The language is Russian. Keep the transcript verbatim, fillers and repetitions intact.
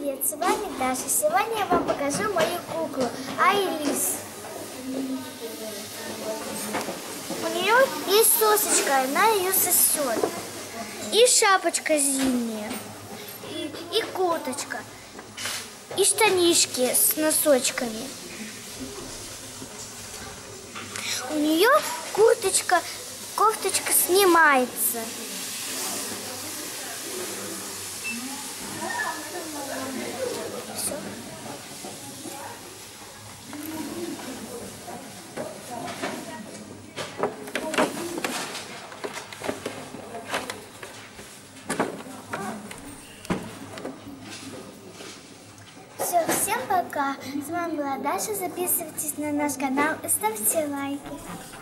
привет! С вами Даша. Сегодня я вам покажу мою куклу Айлис. У нее есть сосочка, она ее сосет. И шапочка зимняя, и, и курточка, и штанишки с носочками. У нее курточка, кофточка снимается. Все, всем пока. С вами была Даша. Записывайтесь на наш канал и ставьте лайки.